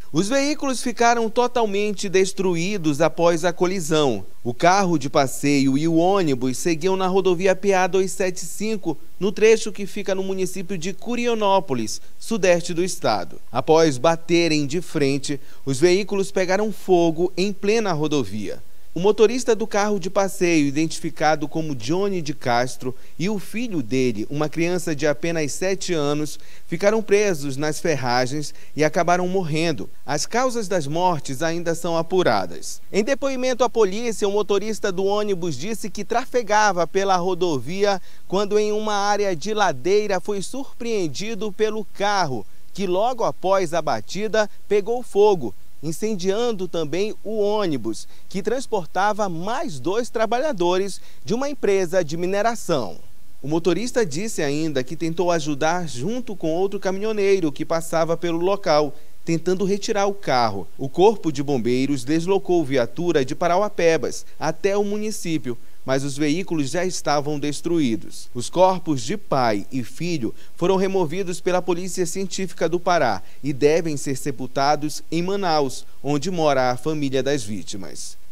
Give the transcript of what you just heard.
Os veículos ficaram totalmente destruídos após a colisão. O carro de passeio e o ônibus seguiam na rodovia PA 275, no trecho que fica no município de Curionópolis, sudeste do estado. Após baterem de frente, os veículos pegaram fogo em plena rodovia. O motorista do carro de passeio, identificado como Johnny de Castro, e o filho dele, uma criança de apenas 7 anos, ficaram presos nas ferragens e acabaram morrendo. As causas das mortes ainda são apuradas. Em depoimento à polícia, o motorista do ônibus disse que trafegava pela rodovia quando, em uma área de ladeira, foi surpreendido pelo carro, que logo após a batida pegou fogo, incendiando também o ônibus, que transportava mais 2 trabalhadores de uma empresa de mineração. O motorista disse ainda que tentou ajudar junto com outro caminhoneiro que passava pelo local, tentando retirar o carro. O Corpo de Bombeiros deslocou viatura de Parauapebas até o município, mas os veículos já estavam destruídos. Os corpos de pai e filho foram removidos pela Polícia Científica do Pará e devem ser sepultados em Manaus, onde mora a família das vítimas.